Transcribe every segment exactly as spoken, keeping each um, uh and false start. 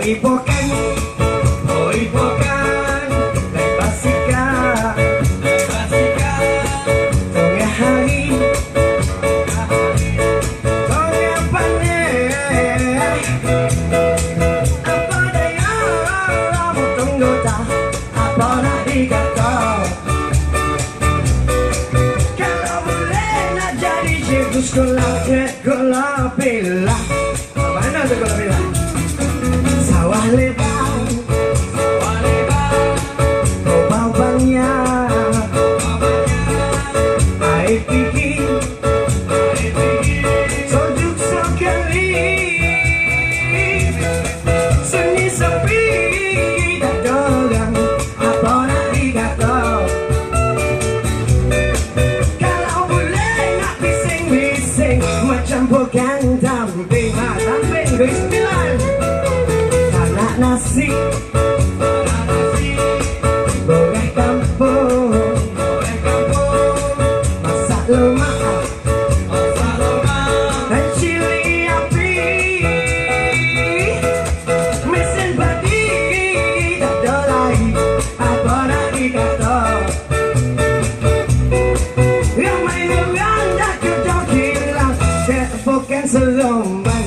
ipokan, oh ipokan, leipasika, leipasika, tengah hari, tengah panen. Apa daya kamu tunggu tak? Apa nak dikata? Kalau boleh nak jadi cikgu sekolah, sekolah bila. Mana sekolah bila? Sawah lebar, sawah lebar, kau banyak, air tinggi, air tinggi, sejuk sekali, sunyi sepi, tak ada orang, apa nak dikata? Kalau boleh nak bising-bising, macam bukan tamping, ha, tamping, bismillah. Nasi, nasi, goreng kampung, goreng kampung, masak lemak, masak lemak, dan cili api, mesin padi, tak ada lagi apa nak dikata. Ramai orang dah kerja hilang, bukan selombang.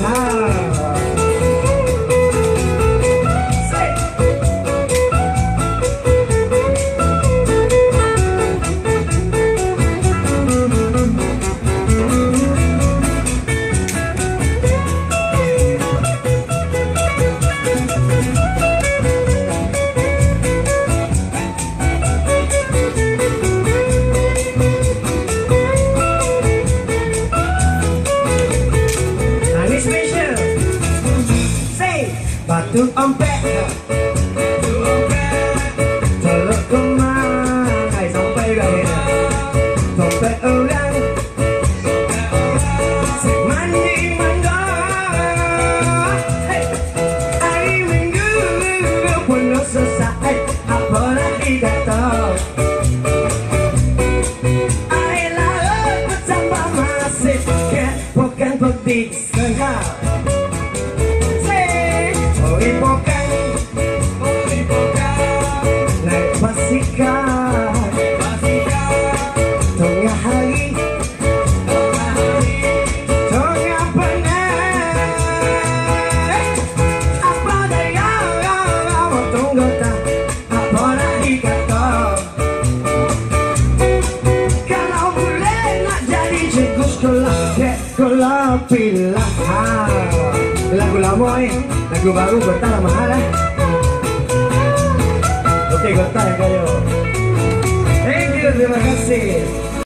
Batu ompek, batu ompek, teluk kemang, hai sampai gaya, dompet orang, dompet orang, semandi mangga, hey, hari minggu penuh selesai, apa nak dikata? Air laut bertambah masif, bukan pedik setengah. Ipokan, oh ipokan, leipasika, leipasika, tengah hari, tengah hari, tengah panen. Apa daya kamu tunggu tak? Apa nak dikata? Kalau boleh nak jadi cikgu sekolah, sekolah bila. Lagu lama eh, lagu baru Gota lah mahal lah. Oke Gota ya kayo. Thank you, terima kasih.